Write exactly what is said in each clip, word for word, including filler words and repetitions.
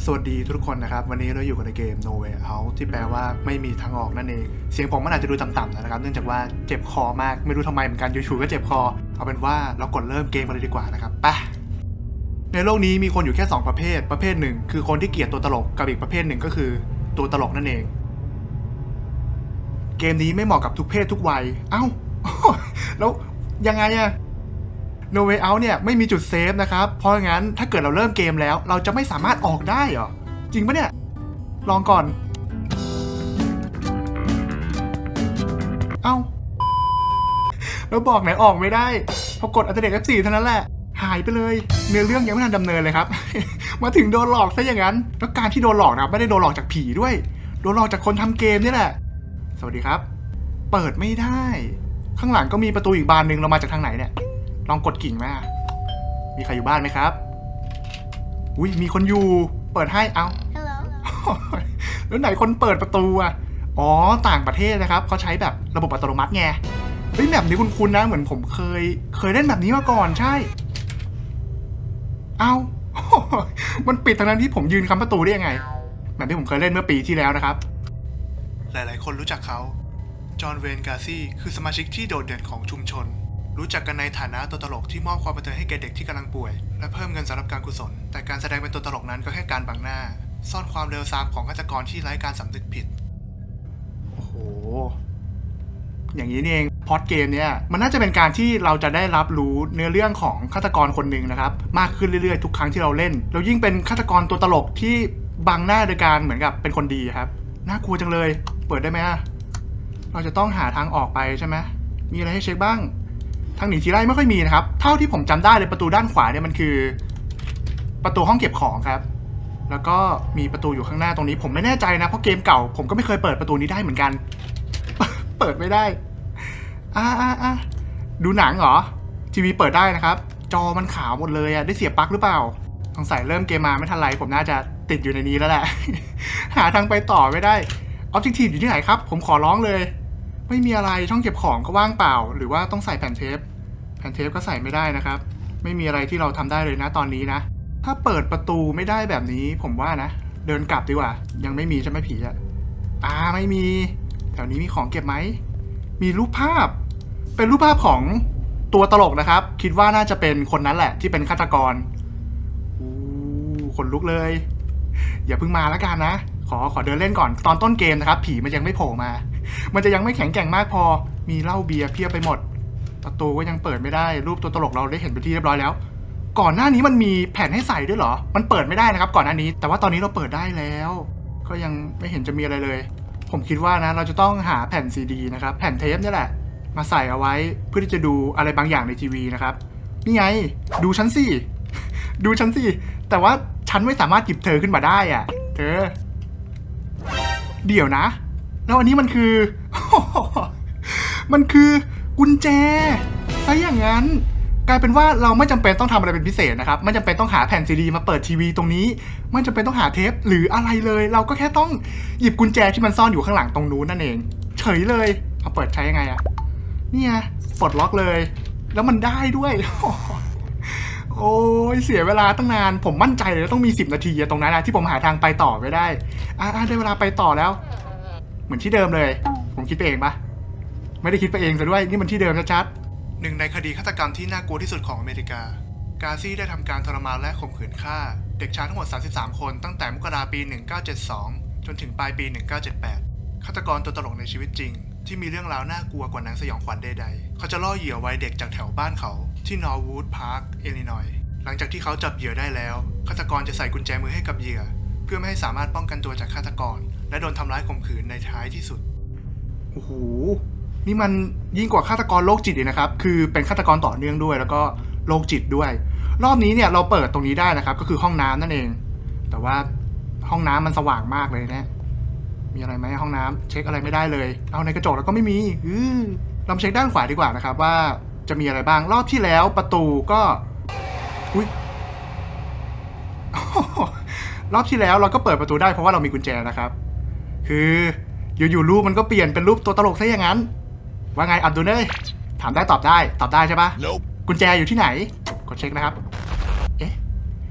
สวัสดีทุกคนนะครับวันนี้เราอยู่กันในเกม No Way Out ที่แปลว่าไม่มีทางออกนั่นเองเสียงผมมันอาจจะดูต่ำๆนะครับเนื่องจากว่าเจ็บคอมากไม่รู้ทำไมเหมือนกันอยู่ๆก็เจ็บคอเอาเป็นว่าเรากดเริ่มเกมกันเลยดีกว่านะครับไปในโลกนี้มีคนอยู่แค่สองประเภทประเภทหนึ่งคือคนที่เกลียดตัวตลกกับอีกประเภทหนึ่งก็คือตัวตลกนั่นเองเกมนี้ไม่เหมาะกับทุกเพศทุกวัยเอ้าแล้วยังไงอะNo Way Out เนี่ยไม่มีจุดเซฟนะครับเพราะงั้นถ้าเกิดเราเริ่มเกมแล้วเราจะไม่สามารถออกได้เหรอจริงปะเนี่ยลองก่อนเอ้าแล้วบอกไหนออกไม่ได้พอกดอัลเทอร์เนท เอฟ โฟร์ เท่านั้นแหละหายไปเลยเนื้อเรื่องยังไม่ทันดำเนินเลยครับ มาถึงโดนหลอกซะอย่างนั้นแล้วการที่โดนหลอกนะไม่ได้โดนหลอกจากผีด้วยโดนหลอกจากคนทำเกมนี่แหละสวัสดีครับเปิดไม่ได้ข้างหลังก็มีประตูอีกบานหนึ่งเรามาจากทางไหนเนี่ยลองกดกิ่งมามีใครอยู่บ้านไหมครับอุ้ยมีคนอยู่เปิดให้เอา Hello แล้วไหนคนเปิดประตูอ่ะอ๋อต่างประเทศนะครับเขาใช้แบบระบบอัตโนมัติไงเฮ้ยแบบนี้คุ้นๆนะเหมือนผมเคยเคยเล่นแบบนี้มาก่อนใช่เอา มันปิดทางนั้นที่ผมยืนค้ำประตูได้ยังไงแบบที่ผมเคยเล่นเมื่อปีที่แล้วนะครับหลายๆคนรู้จักเขาจอห์นเวนกาซี่คือสมาชิกที่โดดเด่นของชุมชนรู้จักกันในฐานะตัวตลกที่มอบความบันเทิงให้แก่เด็กที่กำลังป่วยและเพิ่มเงินสำหรับการกุศลแต่การแสดงเป็นตัวตลกนั้นก็แค่การบังหน้าซ่อนความเลวทรามของฆาตกรที่ไร้การสำนึกผิดโอ้โหอย่างนี้นี่เองพล็อตเกมเนี่ยมันน่าจะเป็นการที่เราจะได้รับรู้เนื้อเรื่องของฆาตกรคนหนึ่งนะครับมากขึ้นเรื่อยๆทุกครั้งที่เราเล่นแล้วยิ่งเป็นฆาตกรตัวตลกที่บังหน้าโดยการเหมือนกับเป็นคนดีครับน่ากลัวจังเลยเปิดได้ไหมเราจะต้องหาทางออกไปใช่ไหมมีอะไรให้เช็คบ้างทางหนีทีไล่ไม่ค่อยมีนะครับเท่าที่ผมจำได้เลยประตูด้านขวาเนี่ยมันคือประตูห้องเก็บของครับแล้วก็มีประตูอยู่ข้างหน้าตรงนี้ผมไม่แน่ใจนะเพราะเกมเก่าผมก็ไม่เคยเปิดประตูนี้ได้เหมือนกัน เปิดไม่ได้อ่าอ่าอ่าดูหนังเหรอทีวีเปิดได้นะครับจอมันขาวหมดเลยอะได้เสียบปลั๊กหรือเปล่าสงสัยเริ่มเกมมาไม่ทันไรผมน่าจะติดอยู่ในนี้แล้วแหละ หาทางไปต่อไม่ได้ออบเจกตีฟอยู่ที่ไหนครับผมขอร้องเลยไม่มีอะไรช่องเก็บของก็ว่างเปล่าหรือว่าต้องใส่แผ่นเทปแผ่นเทปก็ใส่ไม่ได้นะครับไม่มีอะไรที่เราทำได้เลยนะตอนนี้นะถ้าเปิดประตูไม่ได้แบบนี้ผมว่านะเดินกลับดีกว่ายังไม่มีใช่ไหมผีอะอ่าไม่มีแถวนี้มีของเก็บไหมมีรูปภาพเป็นรูปภาพของตัวตลกนะครับคิดว่าน่าจะเป็นคนนั้นแหละที่เป็นฆาตกรอู้ขนลุกเลยอย่าเพิ่งมาแล้วกันนะขอขอเดินเล่นก่อนตอนต้นเกมนะครับผีมันยังไม่โผล่มามันจะยังไม่แข็งแกร่งมากพอมีเหล้าเบียร์เพียบไปหมดประตูก็ยังเปิดไม่ได้รูปตัวตลกเราได้เห็นไปที่เรียบร้อยแล้วก่อนหน้านี้มันมีแผ่นให้ใส่ด้วยเหรอมันเปิดไม่ได้นะครับก่อนหน้านี้แต่ว่าตอนนี้เราเปิดได้แล้วก็ยังไม่เห็นจะมีอะไรเลยผมคิดว่านะเราจะต้องหาแผ่นซีดีนะครับแผ่นเทปนี่แหละมาใส่เอาไว้เพื่อที่จะดูอะไรบางอย่างในทีวีนะครับนี่ไงดูฉันสิ ดูฉันสิแต่ว่าฉันไม่สามารถหยิบเธอขึ้นมาได้อ่ะเธอเดี๋ยวนะแล้วอันนี้มันคือ มันคือกุญแจซะอย่างนั้นกลายเป็นว่าเราไม่จำเป็นต้องทำอะไรเป็นพิเศษนะครับไม่จำเป็นต้องหาแผ่นซีดีมาเปิดทีวีตรงนี้ไม่จำเป็นต้องหาเทปหรืออะไรเลยเราก็แค่ต้องหยิบกุญแจที่มันซ่อนอยู่ข้างหลังตรงนู้นนั่นเองเฉยเลยเอาเปิดใช้ยังไงอะเนี่ยปลดล็อกเลยแล้วมันได้ด้วย โอ้ยเสียเวลาตั้งนานผมมั่นใจเลยต้องมีสิบนาทีตรงนั้นนะที่ผมหาทางไปต่อไม่ได้อ่าได้เวลาไปต่อแล้วเหมือนที่เดิมเลยผมคิดไปเองปะไม่ได้คิดไปเองซะด้วยนี่มันที่เดิมชัดๆหนึ่งในคดีฆาตกรรมที่น่ากลัวที่สุดของอเมริกากาซี่ได้ทำการทรมานและข่มขืนฆ่าเด็กชายทั้งหมดสามสิบสามคนตั้งแต่มกราคมปีหนึ่งพันเก้าร้อยเจ็ดสิบสองจนถึงปลายปีหนึ่งพันเก้าร้อยเจ็ดสิบแปดฆาตกรตัวตลกในชีวิตจริงที่มีเรื่องราวน่ากลัวกว่าหนังสยองขวัญใดๆเขาจะล่อเหยื่อไว้เด็กจากแถวบ้านเขาที่นอร์วูดพาร์คอิลลินอยส์หลังจากที่เขาจับเหยื่อได้แล้วฆาตกรจะใส่กุญแจมือให้กับเหยื่อเพื่อไม่ให้สามารถป้องกันตัวจากฆาตกรและโดนทำร้ายข่มขืนในท้ายที่สุดโอ้โหนี่มันยิ่งกว่าฆาตกรโรคจิตเลยนะครับคือเป็นฆาตกรต่อเนื่องด้วยแล้วก็โรคจิตด้วยรอบนี้เนี่ยเราเปิดตรงนี้ได้นะครับก็คือห้องน้ำนั่นเองแต่ว่าห้องน้ำมันสว่างมากเลยนะมีอะไรไหมห้องน้ำเช็คอะไรไม่ได้เลยเอาในกระจกแล้วก็ไม่มีอือเราเช็คด้านขวาดีกว่านะครับว่าจะมีอะไรบ้างรอบที่แล้วประตูก็อุ้ย รอบที่แล้วเราก็เปิดประตูได้เพราะว่าเรามีกุญแจนะครับคืออยู่ๆรูปมันก็เปลี่ยนเป็นรูปตัวตลกซะอย่างนั้นว่าไงอับดุลเอ้ยถามได้ตอบได้ตอบได้ใช่ปะ Nope. กุญแจอยู่ที่ไหนกดเช็คนะครับเอ๊ะ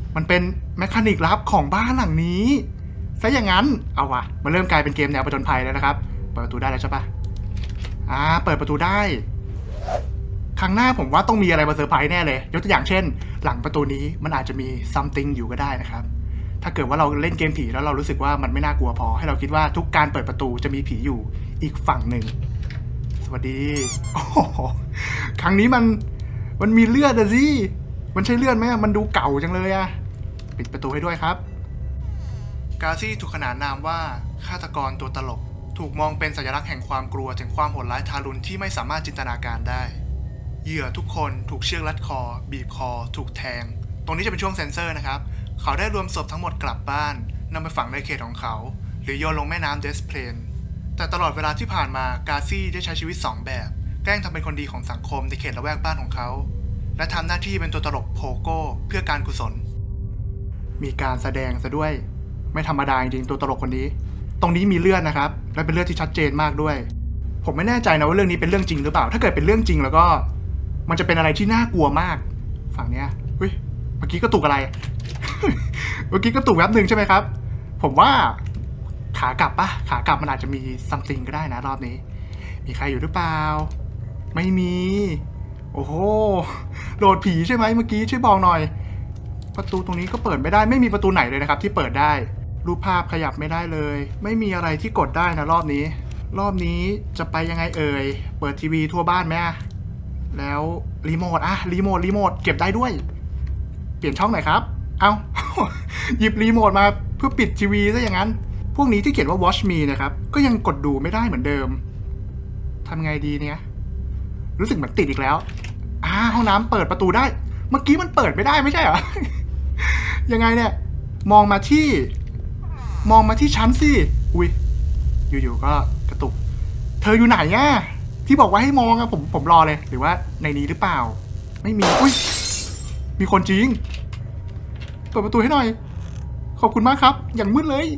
มันเป็นแมคานิกลับของบ้านหลังนี้ซะอย่างนั้นเอาวะมันเริ่มกลายเป็นเกมแนวผจญภัยแล้วนะครับเปิดประตูได้แล้วใช่ปะอ่าเปิดประตูได้ครั้งหน้าผมว่าต้องมีอะไรมาเซอร์ไพรส์แน่เลยยกตัวอย่างเช่นหลังประตูนี้มันอาจจะมี something อยู่ก็ได้นะครับถ้าเกิดว่าเราเล่นเกมผีแล้วเรารู้สึกว่ามันไม่น่ากลัวพอให้เราคิดว่าทุกการเปิดประตูจะมีผีอยู่อีกฝั่งหนึ่งสวัสดีโอ้โหครั้งนี้มันมันมีเลือดอะสิมันใช่เลือดไหมมันดูเก่าจังเลยอะปิดประตูให้ด้วยครับกาซี่ถูกขนานนามว่าฆาตกรตัวตลกถูกมองเป็นสัญลักษณ์แห่งความกลัวถึงความโหดร้ายทารุณที่ไม่สามารถจินตนาการได้เหยื่อทุกคนถูกเชือกรัดคอบีบคอถูกแทงตรงนี้จะเป็นช่วงเซ็นเซอร์นะครับเขาได้รวมศพทั้งหมดกลับบ้านนำไปฝังในเขตของเขาหรือโยนลงแม่น้ำเดสเพลนแต่ตลอดเวลาที่ผ่านมากาซี่ได้ใช้ชีวิตสองแบบแกล้งทำเป็นคนดีของสังคมในเขตละแวกบ้านของเขาและทำหน้าที่เป็นตัวตลกโพโก้เพื่อการกุศลมีการแสดงซะด้วยไม่ธรรมดาจริงๆตัวตลกคนนี้ตรงนี้มีเลือดนะครับและเป็นเลือดที่ชัดเจนมากด้วยผมไม่แน่ใจนะว่าเรื่องนี้เป็นเรื่องจริงหรือเปล่าถ้าเกิดเป็นเรื่องจริงแล้วก็มันจะเป็นอะไรที่น่ากลัวมากฝั่งเนี้ยเฮ้ยเมื่อกี้ก็ตุกอะไร เมื่อกี้ก็ตุกแวบหนึ่งใช่ไหมครับผมว่าขากลับปะขากลับมันอาจจะมีซัมติงก็ได้นะรอบนี้มีใครอยู่หรือเปล่าไม่มีโอ้โหโหลดผีใช่ไหมเมื่อกี้ช่วยบอกหน่อยประตูตรงนี้ก็เปิดไม่ได้ไม่มีประตูไหนเลยนะครับที่เปิดได้รูปภาพขยับไม่ได้เลยไม่มีอะไรที่กดได้นะรอบนี้รอบนี้จะไปยังไงเอ่ยเปิดทีวีทั่วบ้านไหมแล้วรีโมทอะรีโมทรีโมทเก็บได้ด้วยเปลี่ยนช่องหน่อยครับเอาหยิบรีโมทมาเพื่อปิดทีวีซะอย่างนั้นพวกนี้ที่เขียนว่า watch me นะครับก็ยังกดดูไม่ได้เหมือนเดิมทำไงดีเนี่ยรู้สึกเหมือนติดอีกแล้วอ่าห้องน้ำเปิดประตูได้เมื่อกี้มันเปิดไม่ได้ไม่ใช่เหรอ ยังไงเนี่ยมองมาที่มองมาที่ชั้นสิอุ้ยอยู่ๆก็กระตุกเธออยู่ไหนอ่ะที่บอกว่าให้มองอะผมผมรอเลยหรือว่าในนี้หรือเปล่าไม่มีอุ้ยมีคนจริงเปิดประตูให้หน่อยขอบคุณมากครับอย่างมืดเลย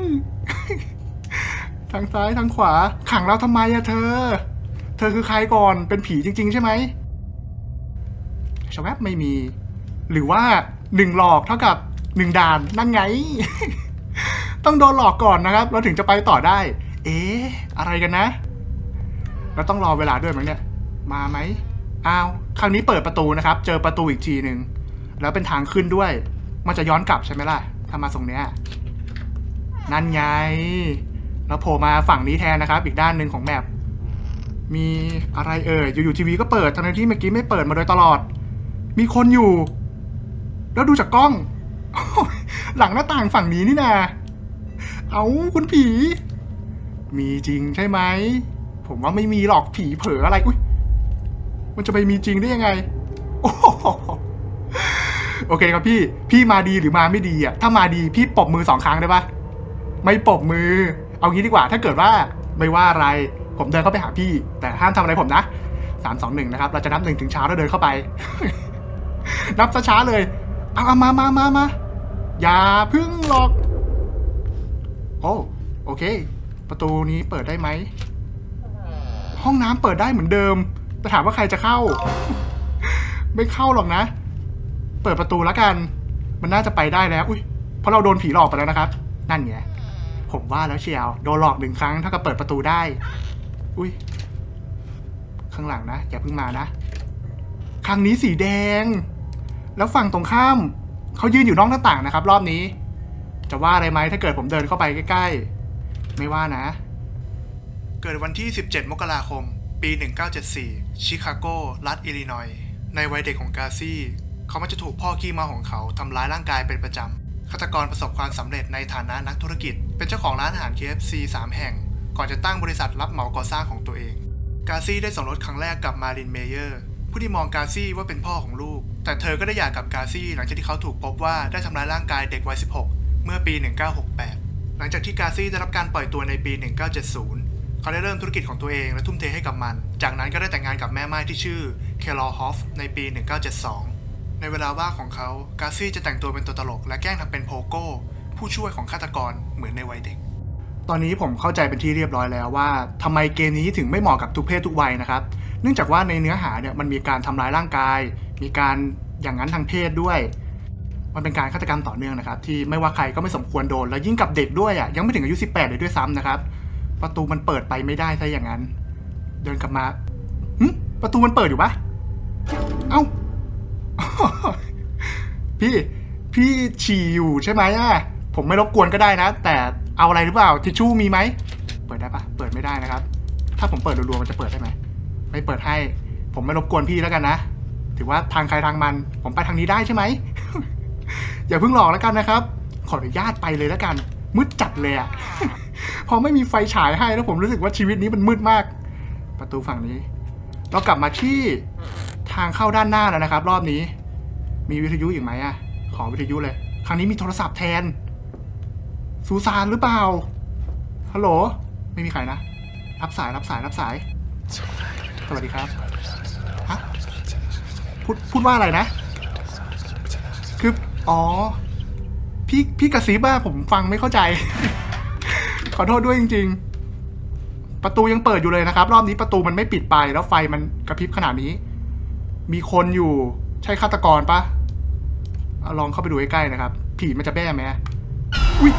ทางซ้ายทางขวาขังเราทำไมอะเธอเธอคือใครก่อนเป็นผีจริงๆใช่ไหมชะแวบไม่มีหรือว่าหนึ่งหลอกเท่ากับหนึ่งด่านนั่นไง ต้องโดนหลอกก่อนนะครับเราถึงจะไปต่อได้เอ๊ะอะไรกันนะเราต้องรอเวลาด้วยมั้งเนี่ยมาไหมอ้าวครั้งนี้เปิดประตูนะครับเจอประตูอีกทีหนึ่งแล้วเป็นทางขึ้นด้วยมันจะย้อนกลับใช่ไหมล่ะถ้ามาตรงเนี้ยนั่นไงแล้วโผล่มาฝั่งนี้แทนนะครับอีกด้านหนึ่งของแมปมีอะไรเอ่ยอยู่ๆทีวีก็เปิดทั้งที่เมื่อกี้ไม่เปิดมาโดยตลอดมีคนอยู่แล้วดูจากกล้อง หลังหน้าต่างฝั่งนี้นี่นาเอาคุณผีมีจริงใช่ไหมผมว่าไม่มีหรอกผีเผลออะไรอุ้ยมันจะไปมีจริงได้ยังไงโอ้โอเคครับพี่พี่มาดีหรือมาไม่ดีอ่ะถ้ามาดีพี่ปรบมือสองครั้งได้ปะไม่ปรบมือเอางี้ดีกว่าถ้าเกิดว่าไม่ว่าอะไรผมเดินเข้าไปหาพี่แต่ห้ามทำอะไรผมนะสามสองหนึ่งนะครับเราจะนับหนึ่งถึงเช้าแล้วเดินเข้าไป นับช้าๆเลยเอามามามามาอย่าพึ่งหรอกโอ้โอเคประตูนี้เปิดได้ไหมห้องน้ำเปิดได้เหมือนเดิมแต่ถามว่าใครจะเข้า ไม่เข้าหรอกนะเปิดประตูแล้วกันมันน่าจะไปได้แล้วอุ้ยเพราะเราโดนผีหลอกไปแล้วนะครับนั่นไงผมว่าแล้วเชียวโดนหลอกหนึ่งครั้งเท่ากับเปิดประตูได้อุ้ยข้างหลังนะอย่าเพิ่งมานะครั้งนี้สีแดงแล้วฝั่งตรงข้ามเขายืนอยู่นอกหน้าต่างนะครับรอบนี้จะว่าอะไรไหมถ้าเกิดผมเดินเข้าไปใกล้ๆไม่ว่านะเกิดวันที่สิบเจ็ดมกราคมปีหนึ่งเก้าเจ็ดสี่ชิคาโกรัฐอิลลินอยส์ในวัยเด็กของกาซี่เขามักจะถูกพ่อขี้เมาของเขาทำร้ายร่างกายเป็นประจำฆาตกรประสบความสำเร็จในฐานะนักธุรกิจเป็นเจ้าของร้านอาหาร เค เอฟ ซี สามแห่งก่อนจะตั้งบริษัทรับเหมาก่อสร้างของตัวเองกาซี่ได้สมรสครั้งแรกกับมารินเมเยอร์ผู้ที่มองกาซี่ว่าเป็นพ่อของลูกแต่เธอก็ได้หย่ากับกาซี่หลังจากที่เขาถูกพบว่าได้ทำร้ายร่างกายเด็กวัยสิบหกเมื่อปีหนึ่งเก้าหกแปดหลังจากที่กาซี่ได้รับการปล่อยตัวในปีหนึ่งเก้าเจ็ดศูนย์เขาได้เริ่มธุรกิจของตัวเองและทุ่มเทให้กับมันจากนั้นก็ได้แต่งงานกับแม่ไม้ที่ชื่อเคลอฮอฟในปีหนึ่งเก้าเจ็ดสองในเวลาว่างของเขากาซี่จะแต่งตัวเป็นตัวตลกและแกล้งทำเป็นโพโก้ผู้ช่วยของฆาตกรเหมือนในวัยเด็กตอนนี้ผมเข้าใจเป็นที่เรียบร้อยแล้วว่าทำไมเกมนี้ถึงไม่เหมาะกับทุกเพศทุกวัยนะครับเนื่องจากว่าในเนื้อหาเนี่ยมันมีการทำร้ายร่างกายมีการอย่างนั้นทางเพศด้วยเพมันเป็นการฆาตกรรมต่อเนื่องนะครับที่ไม่ว่าใครก็ไม่สมควรโดนแล้วยิ่งกับเด็กด้วยอ่ะยังไม่ถึงอายุสิบแปดเลยด้วยซ้ำนะครับประตูมันเปิดไปไม่ได้ซะอย่างนั้นเดินกลับมาหึประตูมันเปิดอยู่ปะเอ้า พี่พี่ฉี่อยู่ใช่ไหมอ่ะผมไม่รบกวนก็ได้นะแต่เอาอะไรหรือเปล่าทิชชู่มีไหมเปิดได้ปะเปิดไม่ได้นะครับถ้าผมเปิดรัวๆมันจะเปิดได้ไหมไม่เปิดให้ผมไม่รบกวนพี่แล้วกันนะถือว่าทางใครทางมันผมไปทางนี้ได้ใช่ไหม อย่าเพิ่งหลอกแล้วกันนะครับขออนุญาตไปเลยแล้วกันมืดจัดเลยอ่ะ พอไม่มีไฟฉายให้แล้วผมรู้สึกว่าชีวิตนี้มันมืดมากประตูฝั่งนี้เรากลับมาที่ทางเข้าด้านหน้าแล้วนะครับรอบนี้มีวิทยุอีกไหมอ่ะขอวิทยุเลยครั้งนี้มีโทรศัพท์แทนซูซานหรือเปล่าฮัลโหลไม่มีใครนะรับสายรับสายรับสายสวัสดีครับฮะพูดพูดว่าอะไรนะคืออ๋อพี่พี่กระซิบว่าผมฟังไม่เข้าใจ ขอโทษด้วยจริงๆประตูยังเปิดอยู่เลยนะครับรอบนี้ประตูมันไม่ปิดไปแล้วไฟมันกระพริบขนาดนี้มีคนอยู่ใช่ฆาตกรปะลองเข้าไปดูใกล้ๆนะครับผีมันจะแบ้ไหมอุ้ย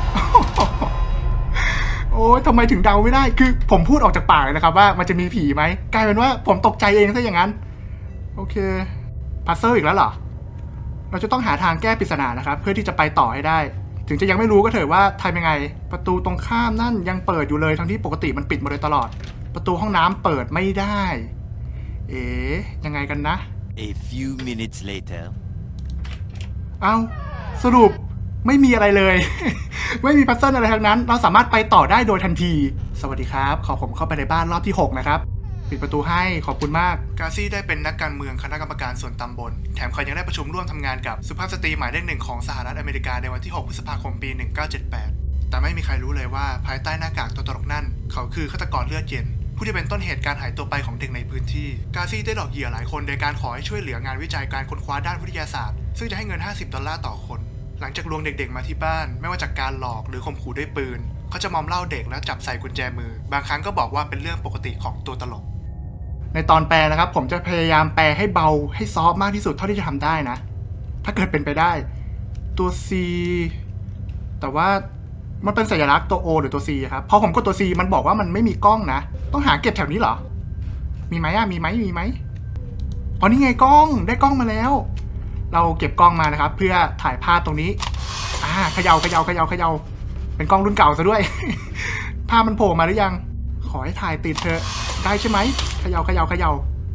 โอ้ยทำไมถึงเดาไม่ได้คือผมพูดออกจากปากเลยนะครับว่ามันจะมีผีไหมกลายเป็นว่าผมตกใจเองซะอย่างนั้นโอเคพัซเซอร์อีกแล้วเหรอเราจะต้องหาทางแก้ปริศนานะครับเพื่อที่จะไปต่อให้ได้ถึงจะยังไม่รู้ก็เถอะว่าทำยังไงประตูตรงข้ามนั่นยังเปิดอยู่เลยทั้งที่ปกติมันปิดมาโดยตลอดประตูห้องน้ำเปิดไม่ได้เอ๊ะยังไงกันนะ A few minutes later เอ้าสรุปไม่มีอะไรเลย ไม่มีพัซเซิลอะไรทั้งนั้นเราสามารถไปต่อได้โดยทันทีสวัสดีครับขอผมเข้าไปในบ้านรอบที่หกนะครับปิดประตูให้ขอบคุณมากกาซี่ได้เป็นนักการเมืองคณะกรรมการส่วนตำบลแถมเขายังได้ประชุมร่วมทำงานกับสุภาพสตรีหมายเลขหนึ่งของสหรัฐอเมริกาในวันที่หกพฤษภาคมปีหนึ่งเก้าเจ็ดแปดแต่ไม่มีใครรู้เลยว่าภายใต้หน้ากากตัวตลกนั่นเขาคือฆาตกรเลือดเย็นผู้ที่เป็นต้นเหตุการหายตัวไปของเด็กในพื้นที่กาซี่ได้หลอกเหยื่อหลายคนโดยการขอให้ช่วยเหลืองานวิจัยการค้นคว้าด้านวิทยาศาสตร์ซึ่งจะให้เงินห้าสิบดอลลาร์ต่อคนหลังจากลวงเด็กๆมาที่บ้านไม่ว่าจากการหลอกหรือข่มขู่ด้วยปืนเขาจะมอมเหล้าเด็กแล้วจับใส่กุญแจมือบางครั้งก็บอกว่าเป็นเรื่องปกติของตัวตลกในตอนแปลนะครับผมจะพยายามแปลให้เบาให้ซอฟต์มากที่สุดเท่าที่จะทำได้นะถ้าเกิดเป็นไปได้ตัว C แต่ว่ามันเป็นสัญลักษณ์ตัว O หรือตัว C ครับพอผมกดตัว C มันบอกว่ามันไม่มีกล้องนะต้องหาเก็บแถวนี้เหรอมีไหมอะมีไหมมีไหมอ๋อนี่ไงกล้องได้กล้องมาแล้วเราเก็บกล้องมานะครับเพื่อถ่ายภาพตรงนี้อ่าเขย่าเขย่าเขย่าเขย่าเป็นกล้องรุ่นเก่าซะด้วย ภาพมันโผล่มาหรือยังขอให้ถ่ายติดเธอได้ใช่ไหมเขย่าเขย่าเขย่า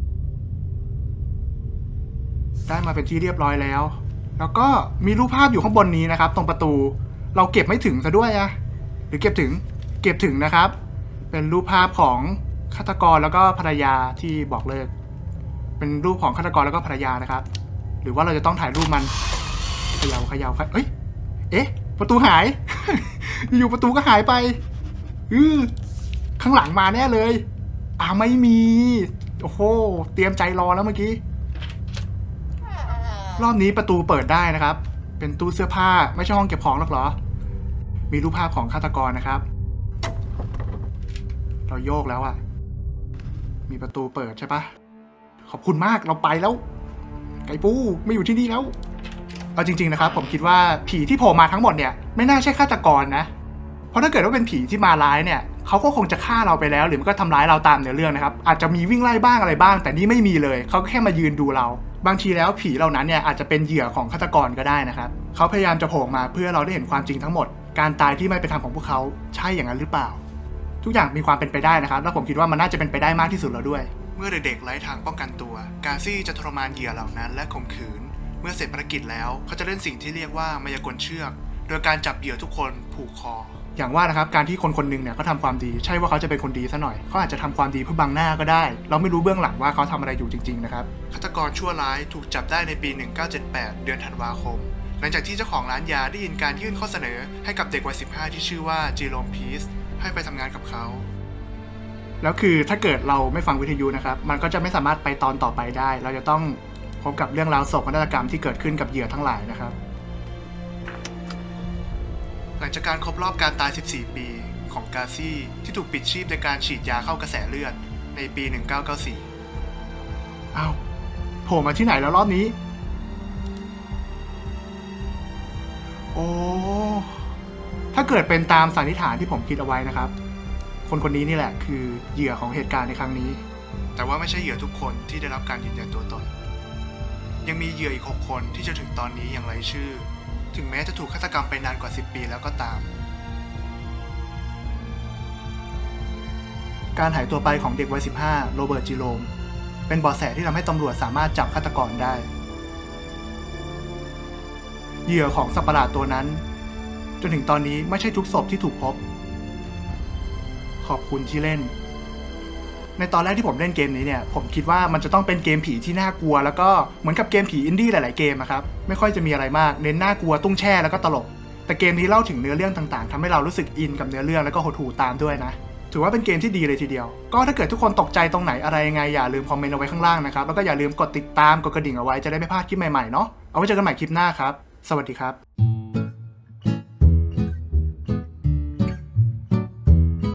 ได้มาเป็นที่เรียบร้อยแล้วแล้วก็มีรูปภาพอยู่ข้างบนนี้นะครับตรงประตูเราเก็บไม่ถึงซะด้วยอะหรือเก็บถึงเก็บถึงนะครับเป็นรูปภาพของฆาตกรแล้วก็ภรรยาที่บอกเลิกเป็นรูปของฆาตกรแล้วก็ภรรยานะครับหรือว่าเราจะต้องถ่ายรูปมันเขย่าเขย่าเอ้ยเอ๊ะประตูหาย อยู่ประตูก็หายไปอือข้างหลังมาแน่เลยอ่าไม่มีโอ้โหเตรียมใจรอแล้วเมื่อกี้รอบนี้ประตูเปิดได้นะครับเป็นตู้เสื้อผ้าไม่ใช่ห้องเก็บของหรอกเหรอมีรูปภาพของฆาตกรนะครับเราโยกแล้วอะมีประตูเปิดใช่ปะขอบคุณมากเราไปแล้วไก่ปูไม่อยู่ที่นี่แล้วเอาจริงๆนะครับผมคิดว่าผีที่โผล่มาทั้งหมดเนี่ยไม่น่าใช่ฆาตกรนะเพราะถ้าเกิดว่าเป็นผีที่มาร้ายเนี่ยเขาก็คงจะฆ่าเราไปแล้วหรือมันก็ทำร้ายเราตามเนื้อเรื่องนะครับอาจจะมีวิ่งไล่บ้างอะไรบ้างแต่นี่ไม่มีเลยเขาก็แค่มายืนดูเราบางทีแล้วผีเหล่านั้นเนี่ยอาจจะเป็นเหยื่อของฆาตกรก็ได้นะครับเขาพยายามจะโผล่มาเพื่อเราได้เห็นความจริงทั้งหมดการตายที่ไม่เป็นธรรมของพวกเขาใช่อย่างนั้นหรือเปล่าทุกอย่างมีความเป็นไปได้นะครับแล้วผมคิดว่ามันน่าจะเป็นไปได้มากที่สุดแล้วด้วยเมื่อเด็กๆไร้ทางป้องกันตัวกาซี่จะทรมานเหยื่อเหล่านั้นและข่มขืนเมื่อเสร็จภารกิจแล้วเขาจะเล่นสิ่งที่เรียกว่ามายากลเชือกโดยการจับเหยื่อทุกคนผูกคออย่างว่านะครับการที่คนคนหนึ่งเนี่ยเขาทำความดีใช่ว่าเขาจะเป็นคนดีซะหน่อยเขาอาจจะทำความดีเพื่อบังหน้าก็ได้เราไม่รู้เบื้องหลังว่าเขาทำอะไรอยู่จริงๆนะครับฆาตกรชั่วร้ายถูกจับได้ในปีหนึ่งเก้าเจ็ดแปดเดือนธันวาคมหลังจากที่เจ้าของร้านยาได้ยินการยื่นข้อเสนอให้กับเด็กวัยสิบห้าที่ชื่อว่าจีโรมพีซให้ไปทำงานกับเขาแล้วคือถ้าเกิดเราไม่ฟังวิทยุนะครับมันก็จะไม่สามารถไปตอนต่อไปได้เราจะต้องพบกับเรื่องราวโศกนาฏกรรมที่เกิดขึ้นกับเหยื่อทั้งหลายนะครับหลังจากการครบรอบการตายสิบสี่ปีของกาซี่ที่ถูกปิดชีพโดยการฉีดยาเข้ากระแสเลือดในปีหนึ่งเก้าเก้าสี่อ้าวโผล่มาที่ไหนแล้วรอบนี้อ้ถ้าเกิดเป็นตามสันนิษฐานที่ผมคิดเอาไว้นะครับ คนคนนี้นี่แหละคือเหยื่อของเหตุการณ์ในครั้งนี้แต่ว่าไม่ใช่เหยื่อทุกคนที่ได้รับการยืนยันตัวตนยังมีเหยื่ออีกหกคนที่จนถึงตอนนี้ยังไร้ชื่อถึงแม้จะถูกฆาตกรรมไปนานกว่าสิบปีแล้วก็ตามการหายตัวไปของเด็กวัยสิบห้าโรเบิร์ตจิโรมเป็นเบาะแสที่ทำให้ตำรวจสามารถจับฆาตกรได้เหยื่อของสัตว์ประหลาดตัวนั้นจนถึงตอนนี้ไม่ใช่ทุกศพที่ถูกพบขอบคุณที่เล่นในตอนแรกที่ผมเล่นเกมนี้เนี่ยผมคิดว่ามันจะต้องเป็นเกมผีที่น่ากลัวแล้วก็เหมือนกับเกมผีอินดี้หลายๆเกมนะครับไม่ค่อยจะมีอะไรมากเน้นน่ากลัวตุ้งแช่แล้วก็ตลกแต่เกมนี้เล่าถึงเนื้อเรื่องต่างๆทำให้เรารู้สึกอินกับเนื้อเรื่องแล้วก็หดหู่ตามด้วยนะถือว่าเป็นเกมที่ดีเลยทีเดียวก็ถ้าเกิดทุกคนตกใจตรงไหนอะไรยังไงอย่าลืมคอมเมนต์เอาไว้ข้างล่างนะครับแล้วก็อย่าลืมกดติดตามกดกระดิ่งเอาไว้จะได้ไม่พลาดคลิปใหม่ๆเนาะเอาไว้เจอกันใหม่คลิปหน้าครับสวัสดีครับ